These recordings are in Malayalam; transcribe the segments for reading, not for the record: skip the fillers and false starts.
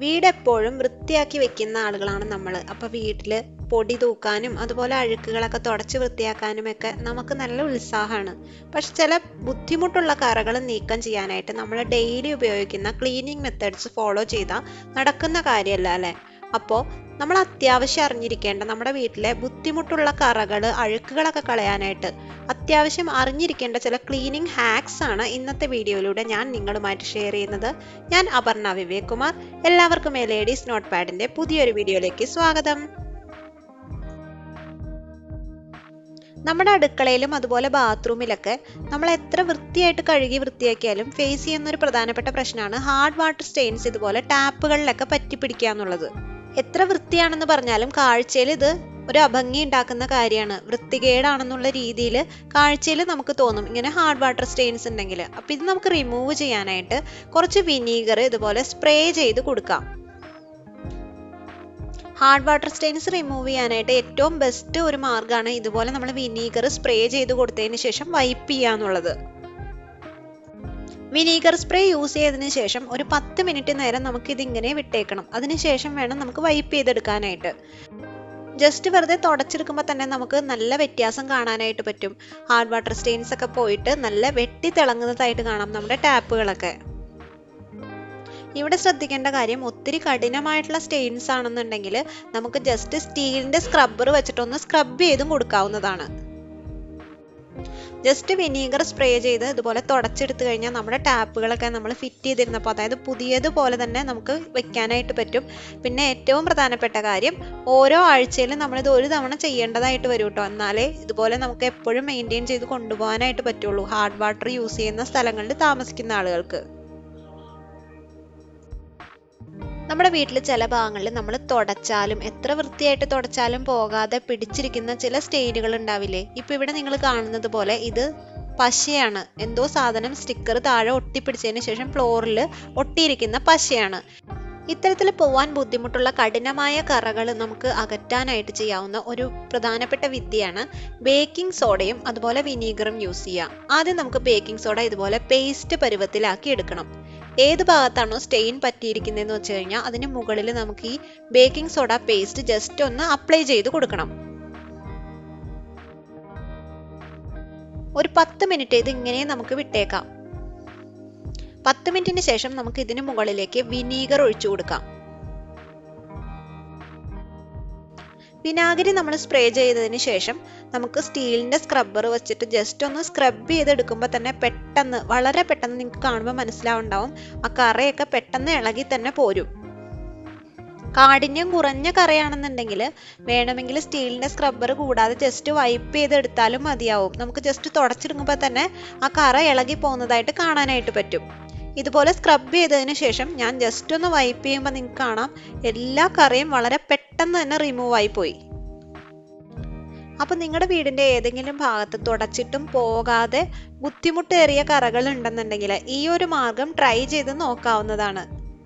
വീട് എപ്പോഴും വൃത്തിയാക്കി വെക്കുന്ന ആളുകളാണ് നമ്മൾ. അപ്പോൾ വീട്ടിൽ പൊടി തൂക്കാനും അതുപോലെ അഴുക്കുകളൊക്കെ തുടച്ച് വൃത്തിയാക്കാനും ഒക്കെ നമുക്ക് നല്ല ഉത്സാഹമാണ്. പക്ഷെ ചില ബുദ്ധിമുട്ടുള്ള കറകൾ നീക്കം ചെയ്യാനായിട്ട് നമ്മൾ ഡെയിലി ഉപയോഗിക്കുന്ന ക്ലീനിങ് മെത്തേഡ്സ് ഫോളോ ചെയ്താൽ നടക്കുന്ന കാര്യമല്ല അല്ലേ? അപ്പോൾ നമ്മൾ അത്യാവശ്യം അറിഞ്ഞിരിക്കേണ്ട നമ്മുടെ വീട്ടിലെ ബുദ്ധിമുട്ടുള്ള കറകൾ അഴുക്കുകളൊക്കെ കളയാനായിട്ട് അത്യാവശ്യം അറിഞ്ഞിരിക്കേണ്ട ചില ക്ലീനിങ് ഹാക്സ് ആണ് ഇന്നത്തെ വീഡിയോയിലൂടെ ഞാൻ നിങ്ങളുമായിട്ട് ഷെയർ ചെയ്യുന്നത്. ഞാൻ അപർണ വിവേക് കുമാർ. എല്ലാവർക്കും ലേഡീസ് നോട്ട്പാഡിന്റെ പുതിയൊരു വീഡിയോയിലേക്ക് സ്വാഗതം. നമ്മുടെ അടുക്കളയിലും അതുപോലെ ബാത്റൂമിലൊക്കെ നമ്മൾ എത്ര വൃത്തിയായിട്ട് കഴുകി വൃത്തിയാക്കിയാലും ഫേസ് ചെയ്യുന്ന ഒരു പ്രധാനപ്പെട്ട പ്രശ്നമാണ് ഹാർഡ് വാട്ടർ സ്റ്റെയിൻസ് ഇതുപോലെ ടാപ്പുകളിലൊക്കെ പറ്റിപ്പിടിക്കുക എന്നുള്ളത്. എത്ര വൃത്തിയാണെന്ന് പറഞ്ഞാലും കാഴ്ചയിൽ ഇത് ഒരു അഭംഗി ഉണ്ടാക്കുന്ന കാര്യമാണ്. വൃത്തികേടാണെന്നുള്ള രീതിയിൽ കാഴ്ചയിൽ നമുക്ക് തോന്നും ഇങ്ങനെ ഹാർഡ് വാട്ടർ സ്റ്റെയിൻസ് ഉണ്ടെങ്കിൽ. അപ്പം ഇത് നമുക്ക് റിമൂവ് ചെയ്യാനായിട്ട് കുറച്ച് വിനീഗർ ഇതുപോലെ സ്പ്രേ ചെയ്ത് കൊടുക്കാം. ഹാർഡ് വാട്ടർ സ്റ്റെയിൻസ് റിമൂവ് ചെയ്യാനായിട്ട് ഏറ്റവും ബെസ്റ്റ് ഒരു മാർഗ്ഗമാണ് ഇതുപോലെ നമ്മൾ വിനീഗർ സ്പ്രേ ചെയ്ത് കൊടുത്തതിന് ശേഷം വൈപ്പ് ചെയ്യുക എന്നുള്ളത്. വിനീഗർ സ്പ്രേ യൂസ് ചെയ്തതിന് ശേഷം ഒരു 10 മിനിറ്റ് നേരം നമുക്ക് ഇതിങ്ങനെ വിട്ടേക്കണം. അതിനുശേഷം വേണം നമുക്ക് വൈപ്പ് ചെയ്തെടുക്കാനായിട്ട്. ജസ്റ്റ് വെറുതെ തുടച്ചെടുക്കുമ്പോൾ തന്നെ നമുക്ക് നല്ല വ്യത്യാസം കാണാനായിട്ട് പറ്റും. ഹാർഡ് വാട്ടർ സ്റ്റെയിൻസ് ഒക്കെ പോയിട്ട് നല്ല വെട്ടി തിളങ്ങുന്നതായിട്ട് കാണാം നമ്മുടെ ടാപ്പുകളൊക്കെ. ഇവിടെ ശ്രദ്ധിക്കേണ്ട കാര്യം, ഒത്തിരി കഠിനമായിട്ടുള്ള സ്റ്റെയിൻസ് ആണെന്നുണ്ടെങ്കിൽ നമുക്ക് ജസ്റ്റ് സ്റ്റീലിന്റെ സ്ക്രബ്ബർ വെച്ചിട്ടൊന്ന് സ്ക്രബ് ചെയ്തും കൊടുക്കാവുന്നതാണ്. ജസ്റ്റ് വിനീഗർ സ്പ്രേ ചെയ്ത് ഇതുപോലെ തുടച്ചെടുത്ത് കഴിഞ്ഞാൽ നമ്മുടെ ടാപ്പുകളൊക്കെ നമ്മൾ ഫിറ്റ് ചെയ്തിരുന്നപ്പോൾ, അതായത് പുതിയതുപോലെ തന്നെ നമുക്ക് വെക്കാനായിട്ട് പറ്റും. പിന്നെ ഏറ്റവും പ്രധാനപ്പെട്ട കാര്യം, ഓരോ ആഴ്ചയിലും നമ്മളിത് ഒരു തവണ ചെയ്യേണ്ടതായിട്ട് വരും കേട്ടോ. എന്നാലേ ഇതുപോലെ നമുക്ക് എപ്പോഴും മെയിൻറ്റെയിൻ ചെയ്ത് കൊണ്ടുപോകാനായിട്ട് പറ്റുള്ളൂ ഹാർഡ് വാട്ടർ യൂസ് ചെയ്യുന്ന സ്ഥലങ്ങളിൽ താമസിക്കുന്ന ആളുകൾക്ക്. നമ്മുടെ വീട്ടിൽ ചില ഭാഗങ്ങളിൽ നമ്മൾ തുടച്ചാലും എത്ര വൃത്തിയായിട്ട് തുടച്ചാലും പോകാതെ പിടിച്ചിരിക്കുന്ന ചില സ്റ്റെയിനുകൾ ഉണ്ടാവില്ലേ? ഇപ്പൊ ഇവിടെ നിങ്ങൾ കാണുന്നത് പോലെ ഇത് പശയാണ്. എന്തോ സാധനം സ്റ്റിക്കർ താഴെ ഒട്ടിപ്പിടിച്ചതിന് ശേഷം ഫ്ലോറിൽ ഒട്ടിയിരിക്കുന്ന പശയാണ്. ഇത്തരത്തിൽ പോവാൻ ബുദ്ധിമുട്ടുള്ള കഠിനമായ കറകൾ നമുക്ക് അകറ്റാനായിട്ട് ചെയ്യാവുന്ന ഒരു പ്രധാനപ്പെട്ട വിദ്യയാണ് ബേക്കിംഗ് സോഡയും അതുപോലെ വിനീഗറും യൂസ് ചെയ്യുക. ആദ്യം നമുക്ക് ബേക്കിംഗ് സോഡ ഇതുപോലെ പേസ്റ്റ് പരുവത്തിലാക്കി എടുക്കണം. ഏത് ഭാഗത്താണോ സ്റ്റെയിൻ പറ്റിയിരിക്കുന്നതെന്ന് വെച്ച് കഴിഞ്ഞാൽ അതിന് മുകളിൽ നമുക്ക് ഈ ബേക്കിംഗ് സോഡ പേസ്റ്റ് ജസ്റ്റ് ഒന്ന് അപ്ലൈ ചെയ്ത് കൊടുക്കണം. ഒരു 10 മിനിറ്റ് ഇത് ഇങ്ങനെ നമുക്ക് വിട്ടേക്കാം. 10 മിനിറ്റിന് ശേഷം നമുക്ക് ഇതിന് മുകളിലേക്ക് വിനീഗർ ഒഴിച്ചു കൊടുക്കാം. വിനാഗിരി നമ്മൾ സ്പ്രേ ചെയ്തതിന് ശേഷം നമുക്ക് സ്റ്റീലിന്റെ സ്ക്രബ്ബർ വെച്ചിട്ട് ജസ്റ്റ് ഒന്ന് സ്ക്രബ് ചെയ്തെടുക്കുമ്പോൾ തന്നെ പെട്ടെന്ന്, വളരെ പെട്ടെന്ന് നിങ്ങൾക്ക് കാണുമ്പോൾ മനസ്സിലാവുണ്ടാവും, ആ കറയൊക്കെ പെട്ടെന്ന് ഇളകി തന്നെ പോരും. കാഠിന്യം കുറഞ്ഞ കറയാണെന്നുണ്ടെങ്കിൽ വേണമെങ്കിൽ സ്റ്റീലിന്റെ സ്ക്രബ്ബർ കൂടാതെ ജസ്റ്റ് വൈപ്പ് ചെയ്തെടുത്താലും മതിയാവും. നമുക്ക് ജസ്റ്റ് തുടച്ചെടുക്കുമ്പോൾ തന്നെ ആ കറ ഇളകി പോകുന്നതായിട്ട് കാണാനായിട്ട് പറ്റും. ഇതുപോലെ സ്ക്രബ് ചെയ്തതിന് ശേഷം ഞാൻ ജസ്റ്റ് ഒന്ന് വൈപ്പ് ചെയ്യുമ്പോൾ നിങ്ങൾക്ക് കാണാം എല്ലാ കറയും വളരെ പെട്ടെന്ന് തന്നെ റിമൂവ് ആയി പോയി. അപ്പൊ നിങ്ങളുടെ വീടിന്റെ ഏതെങ്കിലും ഭാഗത്ത് തുടച്ചിട്ടും പോകാതെ ബുദ്ധിമുട്ടേറിയ കറകൾ ഉണ്ടെന്നുണ്ടെങ്കിൽ ഈ ഒരു മാർഗം ട്രൈ ചെയ്ത് നോക്കാവുന്നതാണ്.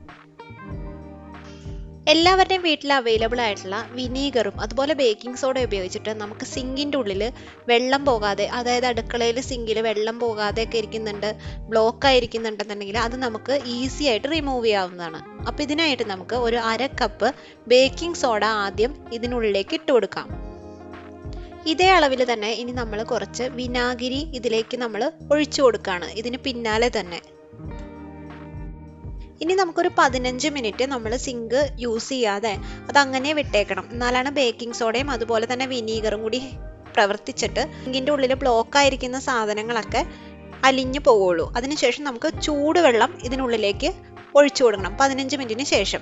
എല്ലാവരുടെയും വീട്ടിൽ അവൈലബിൾ ആയിട്ടുള്ള വിനീഗറും അതുപോലെ ബേക്കിംഗ് സോഡ ഉപയോഗിച്ചിട്ട് നമുക്ക് സിങ്കിൻ്റെ ഉള്ളിൽ വെള്ളം പോകാതെ, അതായത് അടുക്കളയിൽ സിങ്കിൽ വെള്ളം പോകാതെ ഒക്കെ ഇരിക്കുന്നുണ്ട്, ബ്ലോക്ക് ആയിരിക്കുന്നുണ്ടെന്നുണ്ടെങ്കിൽ അത് നമുക്ക് ഈസി ആയിട്ട് റിമൂവ് ചെയ്യാവുന്നതാണ്. അപ്പം ഇതിനായിട്ട് നമുക്ക് ഒരു 1/2 കപ്പ് ബേക്കിംഗ് സോഡ ആദ്യം ഇതിനുള്ളിലേക്ക് ഇട്ട് കൊടുക്കാം. ഇതേ അളവിൽ തന്നെ ഇനി നമ്മൾ കുറച്ച് വിനാഗിരി ഇതിലേക്ക് നമ്മൾ ഒഴിച്ചു കൊടുക്കുകയാണ് ഇതിന് പിന്നാലെ തന്നെ. ഇനി നമുക്കൊരു 15 മിനിറ്റ് നമ്മൾ സിങ്ക് യൂസ് ചെയ്യാതെ അതങ്ങനെ വിട്ടേക്കണം. എന്നാലാണ് ബേക്കിംഗ് സോഡയും അതുപോലെ തന്നെ വിനീഗറും കൂടി പ്രവർത്തിച്ചിട്ട് സിങ്കിൻ്റെ ഉള്ളിൽ ബ്ലോക്ക് ആയിരിക്കുന്ന സാധനങ്ങളൊക്കെ അലിഞ്ഞു പോവുള്ളൂ. അതിനുശേഷം നമുക്ക് ചൂടുവെള്ളം ഇതിനുള്ളിലേക്ക് ഒഴിച്ചു കൊടുക്കണം 15 മിനിറ്റിന് ശേഷം.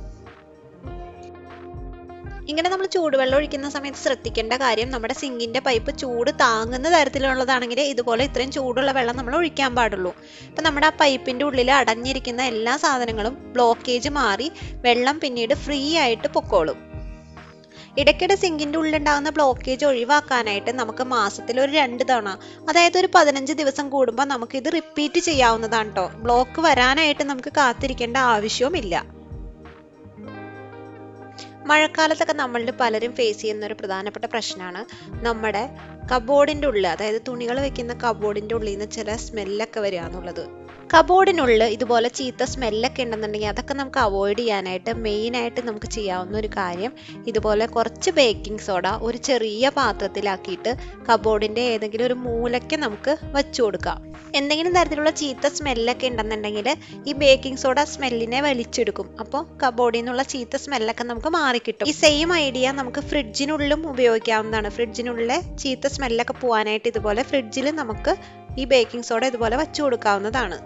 ഇങ്ങനെ നമ്മൾ ചൂടുവെള്ളം ഒഴിക്കുന്ന സമയത്ത് ശ്രദ്ധിക്കേണ്ട കാര്യം, നമ്മുടെ സിങ്കിന്റെ പൈപ്പ് ചൂട് താങ്ങുന്ന തരത്തിലുള്ളതാണെങ്കിൽ ഇതുപോലെ ഇത്രയും ചൂടുള്ള വെള്ളം നമ്മൾ ഒഴിക്കാൻ പാടുള്ളൂ. അപ്പം നമ്മുടെ ആ പൈപ്പിന്റെ ഉള്ളിൽ അടഞ്ഞിരിക്കുന്ന എല്ലാ സാധനങ്ങളും ബ്ലോക്കേജ് മാറി വെള്ളം പിന്നീട് ഫ്രീ ആയിട്ട് പൊക്കോളും. ഇടയ്ക്കിടെ സിങ്കിന്റെ ഉള്ളിലുണ്ടാകുന്ന ബ്ലോക്കേജ് ഒഴിവാക്കാനായിട്ട് നമുക്ക് മാസത്തിൽ ഒരു 2 തവണ, അതായത് ഒരു 15 ദിവസം കൂടുമ്പോൾ നമുക്ക് ഇത് റിപ്പീറ്റ് ചെയ്യാവുന്നതാണ് കേട്ടോ. ബ്ലോക്ക് വരാനായിട്ട് നമുക്ക് കാത്തിരിക്കേണ്ട ആവശ്യവുമില്ല. മഴക്കാലത്തൊക്കെ നമ്മളിൽ പലരും ഫേസ് ചെയ്യുന്ന ഒരു പ്രധാനപ്പെട്ട പ്രശ്നമാണ് നമ്മുടെ കബോർഡിൻ്റെ ഉള്ളിൽ, അതായത് തുണികൾ വെക്കുന്ന കബോർഡിൻ്റെ ഉള്ളിൽ നിന്ന് ചില സ്മെല്ലൊക്കെ വരിക എന്നുള്ളത്. കബോർഡിനുള്ളിൽ ഇതുപോലെ ചീത്ത സ്മെല്ലൊക്കെ ഉണ്ടെന്നുണ്ടെങ്കിൽ അതൊക്കെ നമുക്ക് അവോയ്ഡ് ചെയ്യാനായിട്ട് മെയിനായിട്ട് നമുക്ക് ചെയ്യാവുന്ന ഒരു കാര്യം ഇതുപോലെ കുറച്ച് ബേക്കിംഗ് സോഡ ഒരു ചെറിയ പാത്രത്തിലാക്കിയിട്ട് കബോർഡിൻ്റെ ഏതെങ്കിലും ഒരു മൂലയ്ക്ക് നമുക്ക് വെച്ചു കൊടുക്കാം. എന്തെങ്കിലും തരത്തിലുള്ള ചീത്ത സ്മെല്ലൊക്കെ ഉണ്ടെന്നുണ്ടെങ്കിൽ ഈ ബേക്കിംഗ് സോഡ സ്മെല്ലിനെ വലിച്ചെടുക്കും. അപ്പോൾ കബോർഡിൽ നിന്നുള്ള ചീത്ത സ്മെല്ലൊക്കെ നമുക്ക് മാറിക്കിട്ടും. ഈ സെയിം ഐഡിയ നമുക്ക് ഫ്രിഡ്ജിനുള്ളിലും ഉപയോഗിക്കാവുന്നതാണ്. ഫ്രിഡ്ജിനുള്ളിലെ ചീത്ത സ്മെല്ലൊക്കെ പോകാനായിട്ട് ഇതുപോലെ ഫ്രിഡ്ജിൽ നമുക്ക് ഈ ബേക്കിംഗ് സോഡ ഇതുപോലെ വെച്ചു കൊടുക്കാവുന്നതാണ്.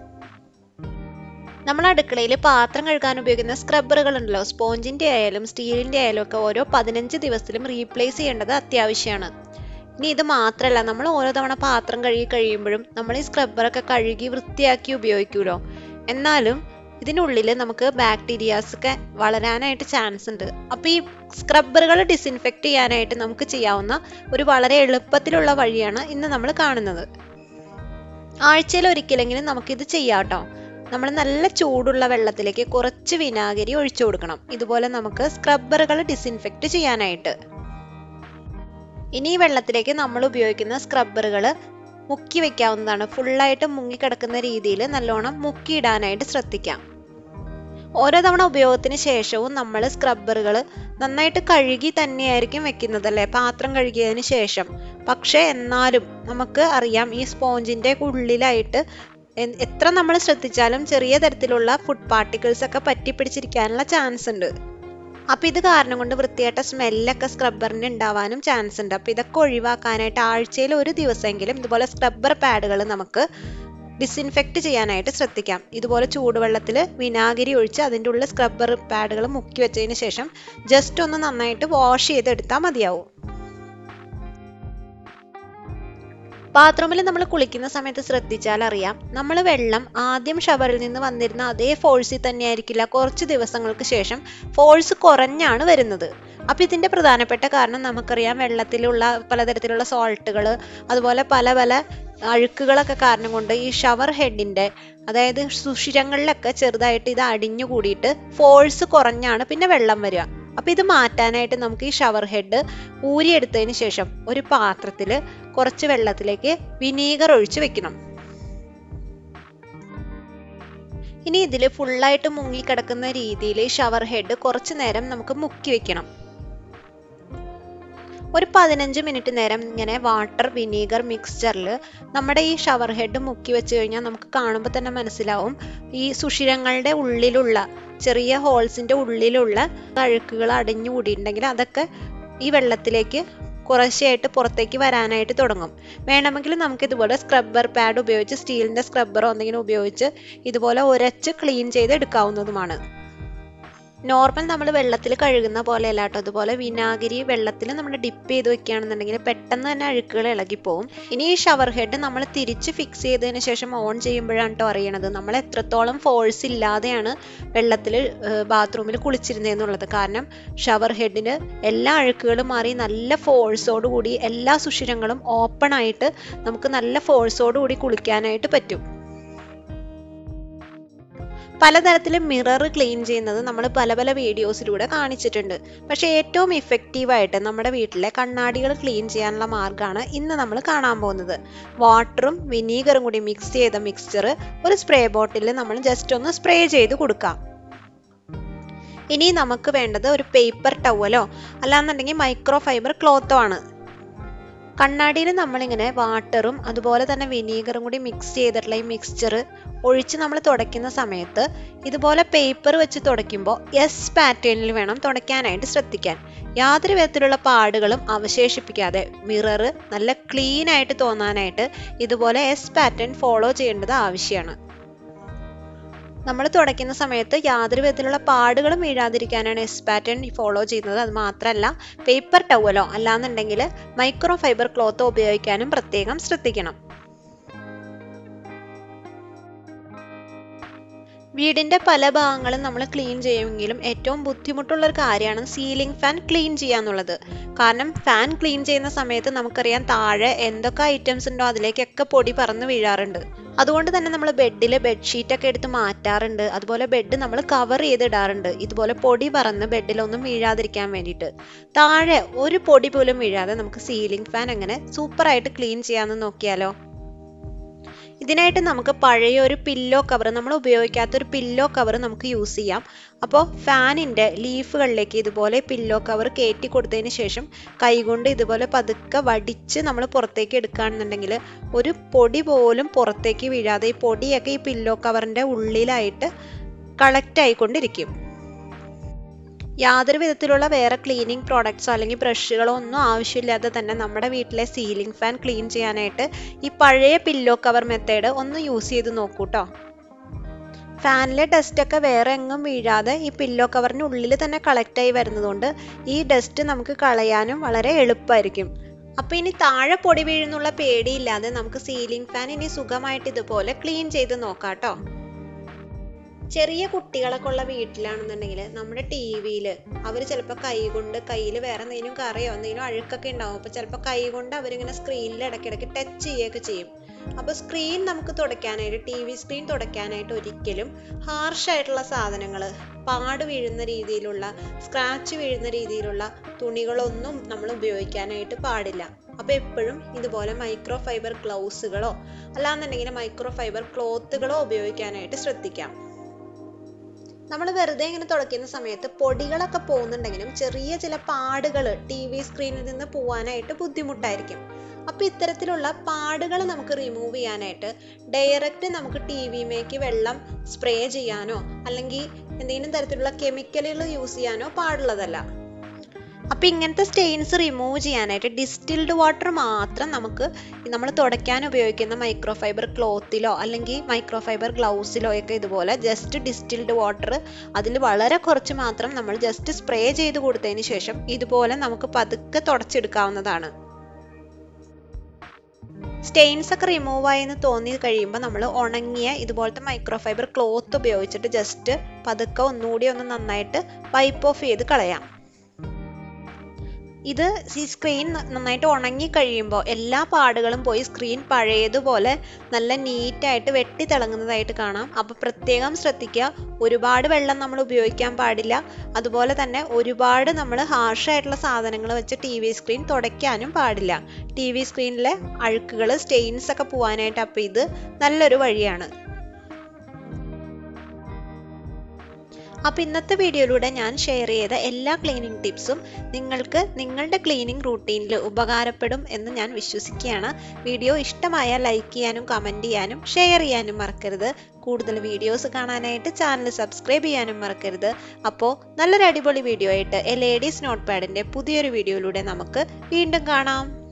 നമ്മൾ അടുക്കളയിൽ പാത്രം കഴുകാൻ ഉപയോഗിക്കുന്ന സ്ക്രബ്ബറുകൾ ഉണ്ടല്ലോ, സ്പോഞ്ചിൻ്റെ ആയാലും സ്റ്റീലിൻ്റെ ആയാലും ഒക്കെ ഓരോ 15 ദിവസത്തിലും റീപ്ലേസ് ചെയ്യേണ്ടത് അത്യാവശ്യമാണ്. ഇനി ഇത് മാത്രമല്ല, നമ്മൾ ഓരോ തവണ പാത്രം കഴുകി കഴിയുമ്പോഴും നമ്മൾ ഈ സ്ക്രബ്ബറൊക്കെ കഴുകി വൃത്തിയാക്കി ഉപയോഗിക്കുമല്ലോ. എന്നാലും ഇതിനുള്ളിൽ നമുക്ക് ബാക്ടീരിയാസ് ഒക്കെ വളരാനായിട്ട് ചാൻസ് ഉണ്ട്. അപ്പോൾ ഈ സ്ക്രബ്ബറുകൾ ഡിസിൻഫെക്റ്റ് ചെയ്യാനായിട്ട് നമുക്ക് ചെയ്യാവുന്ന ഒരു വളരെ എളുപ്പത്തിലുള്ള വഴിയാണ് ഇന്ന് നമ്മൾ കാണുന്നത്. ആഴ്ചയിൽ ഒരിക്കലെങ്കിലും നമുക്കിത് ചെയ്യാം കേട്ടോ. നമ്മൾ നല്ല ചൂടുള്ള വെള്ളത്തിലേക്ക് കുറച്ച് വിനാഗിരി ഒഴിച്ചു കൊടുക്കണം, ഇതുപോലെ നമുക്ക് സ്ക്രബ്ബറുകൾ ഡിസിൻഫെക്റ്റ് ചെയ്യാനായിട്ട്. ഇനി ഈ വെള്ളത്തിലേക്ക് നമ്മൾ ഉപയോഗിക്കുന്ന സ്ക്രബ്ബറുകൾ മുക്കി വെക്കാവുന്നതാണ്. ഫുള്ളായിട്ട് മുങ്ങിക്കിടക്കുന്ന രീതിയിൽ നല്ലോണം മുക്കിയിടാനായിട്ട് ശ്രദ്ധിക്കാം. ഓരോ തവണ ഉപയോഗത്തിന് ശേഷവും നമ്മൾ സ്ക്രബ്ബറുകൾ നന്നായിട്ട് കഴുകി തന്നെയായിരിക്കും വെക്കുന്നതല്ലേ, പാത്രം കഴുകിയതിന് ശേഷം. പക്ഷേ എന്നാലും നമുക്ക് അറിയാം ഈ സ്പോഞ്ചിൻ്റെ ഉള്ളിലായിട്ട് എത്ര നമ്മൾ ശ്രദ്ധിച്ചാലും ചെറിയ തരത്തിലുള്ള ഫുഡ് പാർട്ടിക്കിൾസ് ഒക്കെ പറ്റിപ്പിടിച്ചിരിക്കാനുള്ള ചാൻസ് ഉണ്ട്. അപ്പോൾ ഇത് കാരണം കൊണ്ട് വൃത്തിയായിട്ട സ്മെല്ലൊക്കെ സ്ക്രബ്ബറിന് ഉണ്ടാവാനും ചാൻസ് ഉണ്ട്. അപ്പോൾ ഇതൊക്കെ ഒഴിവാക്കാനായിട്ട് ആഴ്ചയിൽ ഒരു ദിവസമെങ്കിലും ഇതുപോലെ സ്ക്രബ്ബർ പാഡുകൾ നമുക്ക് ഡിസിൻഫെക്റ്റ് ചെയ്യാനായിട്ട് ശ്രദ്ധിക്കാം. ഇതുപോലെ ചൂടുവെള്ളത്തിൽ വിനാഗിരി ഒഴിച്ച് അതിൻ്റെ ഉള്ളിൽ സ്ക്രബ്ബർ പാഡുകൾ മുക്കി വെച്ചതിന് ശേഷം ജസ്റ്റ് ഒന്ന് നന്നായിട്ട് വാഷ് ചെയ്തെടുത്താൽ മതിയാവും. ബാത്റൂമിൽ നമ്മൾ കുളിക്കുന്ന സമയത്ത് ശ്രദ്ധിച്ചാൽ അറിയാം, നമ്മൾ വെള്ളം ആദ്യം ഷവറിൽ നിന്ന് വന്നിരുന്ന അതേ ഫോഴ്സിൽ തന്നെ ആയിരിക്കില്ല കുറച്ച് ദിവസങ്ങൾക്ക് ശേഷം ഫോഴ്സ് കുറഞ്ഞാണ് വരുന്നത്. അപ്പോൾ ഇതിൻ്റെ പ്രധാനപ്പെട്ട കാരണം നമുക്കറിയാം വെള്ളത്തിലുള്ള പലതരത്തിലുള്ള സോൾട്ടുകൾ അതുപോലെ പല പല അഴുക്കുകളൊക്കെ കാരണം കൊണ്ട് ഈ ഷവർ ഹെഡിൻ്റെ അതായത് സുഷിരങ്ങളിലൊക്കെ ചെറുതായിട്ട് ഇത് അടിഞ്ഞു കൂടിയിട്ട് ഫോഴ്സ് കുറഞ്ഞാണ് പിന്നെ വെള്ളം വരിക. അപ്പോൾ ഇത് മാറ്റാനായിട്ട് നമുക്ക് ഈ ഷവർ ഹെഡ് ഊരിയെടുത്തതിന് ശേഷം ഒരു പാത്രത്തിൽ കുറച്ച് വെള്ളത്തിലേക്ക് വിനീഗർ ഒഴിച്ച് വെക്കണം. ഇനി ഇതിൽ ഫുള്ളായിട്ട് മുങ്ങിക്കിടക്കുന്ന രീതിയിൽ ഷവർ ഹെഡ് കുറച്ച് നേരം നമുക്ക് മുക്കി വെക്കണം. ഒരു 15 മിനിറ്റ് നേരം ഇങ്ങനെ വാട്ടർ വിനീഗർ മിക്സ്ചറിൽ നമ്മുടെ ഈ ഷവർ ഹെഡ് മുക്കി വെച്ച് കഴിഞ്ഞാൽ നമുക്ക് കാണുമ്പോൾ തന്നെ മനസ്സിലാവും ഈ സുഷിരങ്ങളുടെ ഉള്ളിലുള്ള ചെറിയ ഹോൾസിൻ്റെ ഉള്ളിലുള്ള അഴുക്കുകൾ അടിഞ്ഞു കൂടിയിട്ടുണ്ടെങ്കിൽ അതൊക്കെ ഈ വെള്ളത്തിലേക്ക് കുറേശ്ശെയായിട്ട് പുറത്തേക്ക് വരാനായിട്ട് തുടങ്ങും. വേണമെങ്കിൽ നമുക്ക് ഇതുപോലെ സ്ക്രബ്ബർ പാഡ് ഉപയോഗിച്ച് സ്റ്റീലിൻ്റെ സ്ക്രബ്ബറോ എന്തെങ്കിലും ഉപയോഗിച്ച് ഇതുപോലെ ഉരച്ച് ക്ലീൻ ചെയ്ത് എടുക്കാവുന്നതുമാണ്. നോർമൽ നമ്മൾ വെള്ളത്തിൽ കഴുകുന്ന പോലെ അല്ല കേട്ടോ, അതുപോലെ വിനാഗിരി വെള്ളത്തിൽ നമ്മൾ ഡിപ്പ് ചെയ്ത് വെക്കുകയാണെന്നുണ്ടെങ്കിൽ പെട്ടെന്ന് തന്നെ അഴുക്കുകൾ ഇളകിപ്പോവും. ഇനി ഈ ഷവർ ഹെഡ് നമ്മൾ തിരിച്ച് ഫിക്സ് ചെയ്തതിന് ശേഷം ഓൺ ചെയ്യുമ്പോഴാണ് കേട്ടോ അറിയണത് നമ്മൾ എത്രത്തോളം ഫോഴ്സ് ഇല്ലാതെയാണ് വെള്ളത്തിൽ ബാത്റൂമിൽ കുളിച്ചിരുന്നതെന്നുള്ളത്. കാരണം ഷവർ ഹെഡിന് എല്ലാ അഴുക്കുകളും മാറി നല്ല ഫോഴ്സോടുകൂടി എല്ലാ സുഷിരങ്ങളും ഓപ്പൺ ആയിട്ട് നമുക്ക് നല്ല ഫോഴ്സോടുകൂടി കുളിക്കാനായിട്ട് പറ്റും. പലതരത്തിൽ മിറർ ക്ലീൻ ചെയ്യുന്നത് നമ്മൾ പല പല വീഡിയോസിലൂടെ കാണിച്ചിട്ടുണ്ട്. പക്ഷേ ഏറ്റവും ഇഫക്റ്റീവായിട്ട് നമ്മുടെ വീട്ടിലെ കണ്ണാടികൾ ക്ലീൻ ചെയ്യാനുള്ള മാർഗ്ഗമാണ് ഇന്ന് നമ്മൾ കാണാൻ പോകുന്നത്. വാട്ടറും വിനീഗറും കൂടി മിക്സ് ചെയ്ത മിക്സ്ചർ ഒരു സ്പ്രേ ബോട്ടിലിൽ നമ്മൾ ജസ്റ്റ് ഒന്ന് സ്പ്രേ ചെയ്ത് കൊടുക്കാം. ഇനി നമുക്ക് വേണ്ടത് ഒരു പേപ്പർ ടവലോ അല്ലാന്നുണ്ടെങ്കിൽ മൈക്രോ ഫൈബർ ക്ലോത്തോ ആണ്. കണ്ണാടിയിൽ നമ്മളിങ്ങനെ വാട്ടറും അതുപോലെ തന്നെ വിനീഗറും കൂടി മിക്സ് ചെയ്തിട്ടുള്ള ഈ മിക്സ്ചർ ഒഴിച്ച് നമ്മൾ തുടയ്ക്കുന്ന സമയത്ത് ഇതുപോലെ പേപ്പർ വെച്ച് തുടയ്ക്കുമ്പോൾ എസ് പാറ്റേണിൽ വേണം തുടയ്ക്കാനായിട്ട് ശ്രദ്ധിക്കാൻ. യാതൊരു വിധത്തിലുള്ള പാടുകളും അവശേഷിപ്പിക്കാതെ മിറർ നല്ല ക്ലീൻ ആയിട്ട് തോന്നാനായിട്ട് ഇതുപോലെ എസ് പാറ്റേൺ ഫോളോ ചെയ്യേണ്ടത് ആവശ്യമാണ്. നമ്മൾ തുടയ്ക്കുന്ന സമയത്ത് യാതൊരു വിധത്തിലുള്ള പാടുകളും വീഴാതിരിക്കാനാണ് എസ് പാറ്റേൺ ഫോളോ ചെയ്യുന്നത്. അത് മാത്രമല്ല പേപ്പർ ടവലോ അല്ലാന്നുണ്ടെങ്കിൽ മൈക്രോ ഫൈബർ ക്ലോത്തോ ഉപയോഗിക്കാനും പ്രത്യേകം ശ്രദ്ധിക്കണം. വീടിൻ്റെ പല ഭാഗങ്ങളും നമ്മൾ ക്ലീൻ ചെയ്യുമെങ്കിലും ഏറ്റവും ബുദ്ധിമുട്ടുള്ള ഒരു കാര്യമാണ് സീലിംഗ് ഫാൻ ക്ലീൻ ചെയ്യാന്നുള്ളത്. കാരണം ഫാൻ ക്ലീൻ ചെയ്യുന്ന സമയത്ത് നമുക്കറിയാം താഴെ എന്തൊക്കെ ഐറ്റംസ് ഉണ്ടോ അതിലേക്കൊക്കെ പൊടി പറന്ന് വീഴാറുണ്ട്. അതുകൊണ്ട് തന്നെ നമ്മൾ ബെഡിൽ ബെഡ്ഷീറ്റൊക്കെ എടുത്ത് മാറ്റാറുണ്ട്. അതുപോലെ ബെഡ് നമ്മൾ കവർ ചെയ്തിടാറുണ്ട്, ഇതുപോലെ പൊടി പറന്ന് ബെഡിലൊന്നും വീഴാതിരിക്കാൻ വേണ്ടിയിട്ട്. താഴെ ഒരു പൊടി പോലും വീഴാതെ നമുക്ക് സീലിംഗ് ഫാൻ എങ്ങനെ സൂപ്പറായിട്ട് ക്ലീൻ ചെയ്യാമെന്ന് നോക്കിയാലോ. ഇതിനായിട്ട് നമുക്ക് പഴയ ഒരു പില്ലോ കവർ, നമ്മൾ ഉപയോഗിക്കാത്ത ഒരു പില്ലോ കവർ നമുക്ക് യൂസ് ചെയ്യാം. അപ്പോൾ ഫാനിൻ്റെ ലീഫുകളിലേക്ക് ഇതുപോലെ പില്ലോ കവർ കയറ്റി കൊടുത്തതിന് ശേഷം കൈകൊണ്ട് ഇതുപോലെ പതുക്കെ വടിച്ച് നമ്മൾ പുറത്തേക്ക് എടുക്കുകയാണെന്നുണ്ടെങ്കിൽ ഒരു പൊടി പോലും പുറത്തേക്ക് വീഴാതെ ഈ പൊടിയൊക്കെ ഈ പില്ലോ കവറിൻ്റെ ഉള്ളിലായിട്ട് കളക്റ്റ് ആയിക്കൊണ്ടിരിക്കും. യാതൊരു വിധത്തിലുള്ള വേറെ ക്ലീനിങ് പ്രോഡക്ട്സോ അല്ലെങ്കിൽ ബ്രഷുകളോ ഒന്നും ആവശ്യമില്ലാതെ തന്നെ നമ്മുടെ വീട്ടിലെ സീലിംഗ് ഫാൻ ക്ലീൻ ചെയ്യാനായിട്ട് ഈ പഴയ പില്ലോ കവർ മെത്തേഡ് ഒന്ന് യൂസ് ചെയ്ത് നോക്കൂ കേട്ടോ. ഫാനിലെ ഡസ്റ്റൊക്കെ വേറെ എങ്ങും വീഴാതെ ഈ പില്ലോ കവറിന് ഉള്ളിൽ തന്നെ കളക്റ്റായി വരുന്നതുകൊണ്ട് ഈ ഡസ്റ്റ് നമുക്ക് കളയാനും വളരെ എളുപ്പമായിരിക്കും. അപ്പോൾ ഇനി താഴെ പൊടി വീഴുന്നുള്ള പേടിയില്ലാതെ നമുക്ക് സീലിംഗ് ഫാൻ ഇനി സുഖമായിട്ട് ഇതുപോലെ ക്ലീൻ ചെയ്ത് നോക്കാം കേട്ടോ. ചെറിയ കുട്ടികളൊക്കെ ഉള്ള വീട്ടിലാണെന്നുണ്ടെങ്കിൽ നമ്മുടെ ടി വിയിൽ അവർ ചിലപ്പോൾ കയ്യിൽ വേറെ എന്തെങ്കിലും കറിയോ എന്തെങ്കിലും അഴുക്കൊക്കെ ഉണ്ടാവും. അപ്പോൾ ചിലപ്പോൾ കൈ കൊണ്ട് അവരിങ്ങനെ സ്ക്രീനിൽ ഇടയ്ക്കിടയ്ക്ക് ടച്ച് ചെയ്യുകയൊക്കെ ചെയ്യും. അപ്പോൾ സ്ക്രീൻ നമുക്ക് തുടയ്ക്കാനായിട്ട്, ടി വി സ്ക്രീൻ തുടയ്ക്കാനായിട്ട് ഒരിക്കലും ഹാർഷായിട്ടുള്ള സാധനങ്ങൾ, പാട് വീഴുന്ന രീതിയിലുള്ള, സ്ക്രാച്ച് വീഴുന്ന രീതിയിലുള്ള തുണികളൊന്നും നമ്മൾ ഉപയോഗിക്കാനായിട്ട് പാടില്ല. അപ്പോൾ എപ്പോഴും ഇതുപോലെ മൈക്രോ ഫൈബർ ഗ്ലൗസുകളോ അല്ലാന്നുണ്ടെങ്കിൽ മൈക്രോ ഫൈബർ ക്ലോത്തുകളോ ഉപയോഗിക്കാനായിട്ട് ശ്രദ്ധിക്കാം. നമ്മൾ വെറുതെ ഇങ്ങനെ തുടയ്ക്കുന്ന സമയത്ത് പൊടികളൊക്കെ പോകുന്നുണ്ടെങ്കിലും ചെറിയ ചില പാടുകൾ ടി വി സ്ക്രീനിൽ നിന്ന് പോകാനായിട്ട് ബുദ്ധിമുട്ടായിരിക്കും. അപ്പോൾ ഇത്തരത്തിലുള്ള പാടുകൾ നമുക്ക് റിമൂവ് ചെയ്യാനായിട്ട് ഡയറക്റ്റ് നമുക്ക് ടി വിയിലേക്ക് വെള്ളം സ്പ്രേ ചെയ്യാനോ അല്ലെങ്കിൽ എന്തെങ്കിലും തരത്തിലുള്ള കെമിക്കലുകൾ യൂസ് ചെയ്യാനോ പാടുള്ളതല്ല. അപ്പോൾ ഇങ്ങനത്തെ സ്റ്റെയിൻസ് റിമൂവ് ചെയ്യാനായിട്ട് ഡിസ്റ്റിൽഡ് വാട്ടർ മാത്രം നമുക്ക് നമ്മൾ തുടയ്ക്കാൻ ഉപയോഗിക്കുന്ന മൈക്രോ ഫൈബർ ക്ലോത്തിലോ അല്ലെങ്കിൽ മൈക്രോ ഫൈബർ ഗ്ലൗസിലോ ഒക്കെ ഇതുപോലെ ജസ്റ്റ് ഡിസ്റ്റിൽഡ് വാട്ടർ അതിൽ വളരെ കുറച്ച് മാത്രം നമ്മൾ ജസ്റ്റ് സ്പ്രേ ചെയ്ത് കൊടുത്തതിന് ശേഷം ഇതുപോലെ നമുക്ക് പതുക്കെ തുടച്ചെടുക്കാവുന്നതാണ്. സ്റ്റെയിൻസ് ഒക്കെ റിമൂവ് ആയെന്ന് തോന്നി കഴിയുമ്പോൾ നമ്മൾ ഉണങ്ങിയ ഇതുപോലത്തെ മൈക്രോ ഫൈബർ ക്ലോത്ത് ഉപയോഗിച്ചിട്ട് ജസ്റ്റ് പതുക്കെ ഒന്നുകൂടി ഒന്ന് നന്നായിട്ട് വൈപ്പ് ഓഫ് ചെയ്ത് കളയാം. ഇത് ഈ സ്ക്രീൻ നന്നായിട്ട് ഉണങ്ങി കഴിയുമ്പോൾ എല്ലാ പാടുകളും പോയി സ്ക്രീൻ പഴയതുപോലെ നല്ല നീറ്റായിട്ട് വെട്ടി തിളങ്ങുന്നതായിട്ട് കാണാം. അപ്പോൾ പ്രത്യേകം ശ്രദ്ധിക്കുക, ഒരുപാട് വെള്ളം നമ്മൾ ഉപയോഗിക്കാൻ പാടില്ല. അതുപോലെ തന്നെ ഒരുപാട് നമ്മൾ ഹാർഷായിട്ടുള്ള സാധനങ്ങൾ വെച്ച് ടി വി സ്ക്രീൻ തുടയ്ക്കാനും പാടില്ല. ടി വി സ്ക്രീനിലെ അഴുക്കുകൾ, സ്റ്റെയിൻസ് ഒക്കെ പോകാനായിട്ട് അപ്പോൾ ഇത് നല്ലൊരു വഴിയാണ്. അപ്പോൾ ഇന്നത്തെ വീഡിയോയിലൂടെ ഞാൻ ഷെയർ ചെയ്ത എല്ലാ ക്ലീനിങ് ടിപ്സും നിങ്ങൾക്ക് നിങ്ങളുടെ ക്ലീനിങ് റൂട്ടീനിൽ ഉപകാരപ്പെടും എന്ന് ഞാൻ വിശ്വസിക്കുകയാണ്. വീഡിയോ ഇഷ്ടമായാൽ ലൈക്ക് ചെയ്യാനും കമൻറ്റ് ചെയ്യാനും ഷെയർ ചെയ്യാനും മറക്കരുത്. കൂടുതൽ വീഡിയോസ് കാണാനായിട്ട് ചാനൽ സബ്സ്ക്രൈബ് ചെയ്യാനും മറക്കരുത്. അപ്പോൾ നല്ലൊരു അടിപൊളി വീഡിയോ ആയിട്ട് ലേഡീസ് നോട്ട്പാഡിൻ്റെ പുതിയൊരു വീഡിയോയിലൂടെ നമുക്ക് വീണ്ടും കാണാം.